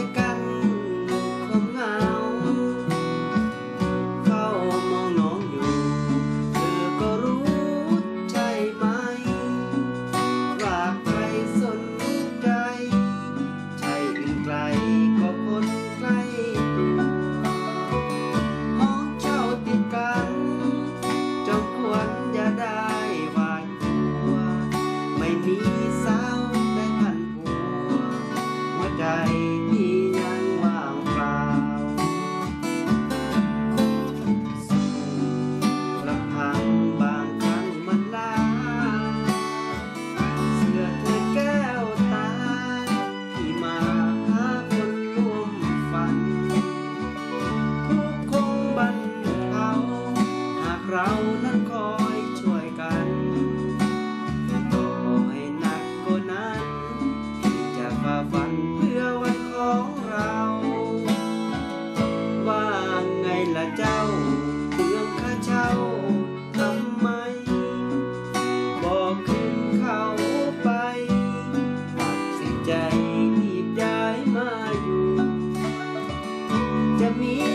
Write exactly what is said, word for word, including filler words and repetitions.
กันความเหงาเฝ้ามองน้องอยู่เธอก็รู้ใช่ไหมว่าใครสนใจใช่อื่นไกลก็คนใกล้ตัวห้องเช่าติดกันจงควรอย่าได้หวาดกลัวไม่มีสาวได้พันผัวหัวใจที่ยังว่างเปล่าลำพังบางครั้งมันลาเสื้อเธอแก้วตาที่มาหาคนร่วมฝันทุกคงบรรเทาหากเรานั้นคอยช่วยกันขอให้หนักกว่านั้นที่จะฝ่าฟันเพื่อวันของเราว่าไงล่ะเจ้าเรื่องค่าเช่าทำไมบอกคืนเขาไปตัดสินใจรีบย้ายมาอยู่จะมี